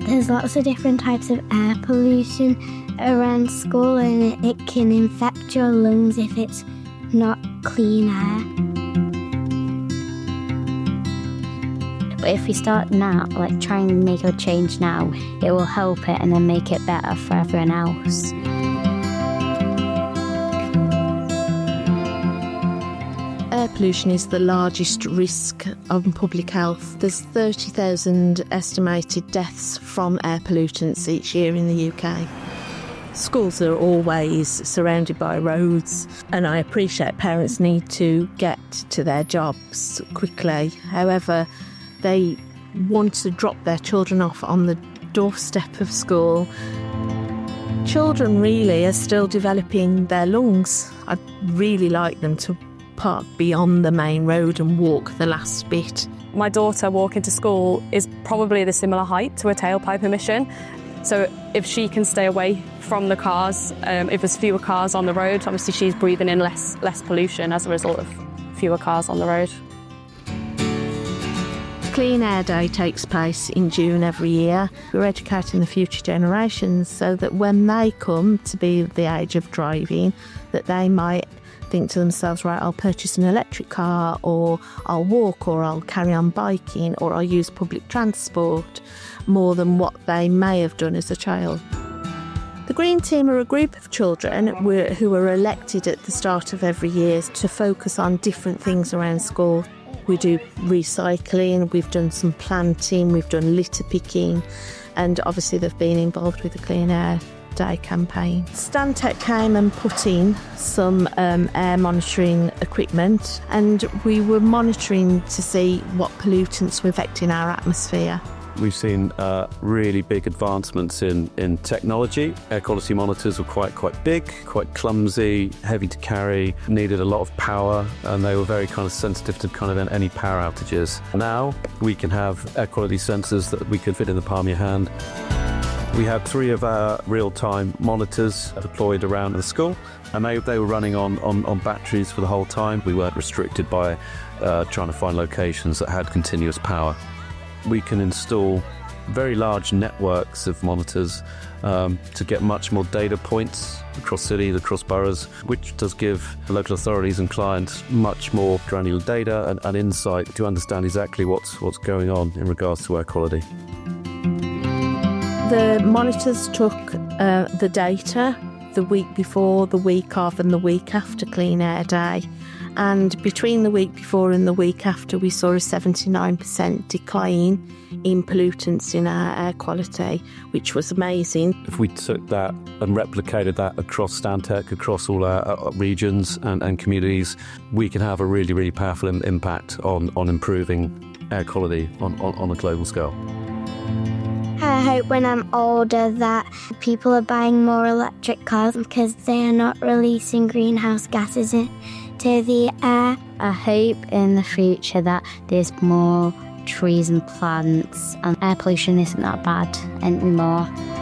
There's lots of different types of air pollution around school, and it can infect your lungs if it's not clean air. But if we start now, try and make a change now, it will help it and then make it better for everyone else. Air pollution is the largest risk of public health. There's 30,000 estimated deaths from air pollutants each year in the UK. Schools are always surrounded by roads, and I appreciate parents need to get to their jobs quickly. However, they want to drop their children off on the doorstep of school. Children really are still developing their lungs. I'd really like them to park beyond the main road and walk the last bit. My daughter walking to school is probably the similar height to a tailpipe emission. So if she can stay away from the cars, if there's fewer cars on the road, obviously she's breathing in less pollution as a result of fewer cars on the road. Clean Air Day takes place in June every year. We're educating the future generations so that when they come to be the age of driving, that they might think to themselves, right, I'll purchase an electric car, or I'll walk, or I'll carry on biking, or I'll use public transport more than what they may have done as a child. The Green Team are a group of children who are elected at the start of every year to focus on different things around school. We do recycling, we've done some planting, we've done litter picking, and obviously they've been involved with the Clean Air Day campaign. Stantec came and put in some air monitoring equipment, and we were monitoring to see what pollutants were affecting our atmosphere. We've seen really big advancements in technology. Air quality monitors were quite big, quite clumsy, heavy to carry, needed a lot of power, and they were very kind of sensitive to kind of any power outages. Now we can have air quality sensors that we can fit in the palm of your hand. We had 3 of our real-time monitors deployed around the school, and they were running on batteries for the whole time. We weren't restricted by trying to find locations that had continuous power. We can install very large networks of monitors to get much more data points across cities, across boroughs, which does give local authorities and clients much more granular data and insight to understand exactly what's going on in regards to air quality. The monitors took the data the week before, the week of and the week after Clean Air Day. And between the week before and the week after, we saw a 79% decline in pollutants in our air quality, which was amazing. If we took that and replicated that across Stantec, across all our regions and communities, we can have a really, really powerful impact on improving air quality on a global scale. I hope when I'm older that people are buying more electric cars because they are not releasing greenhouse gases into the air. I hope in the future that there's more trees and plants and air pollution isn't that bad anymore.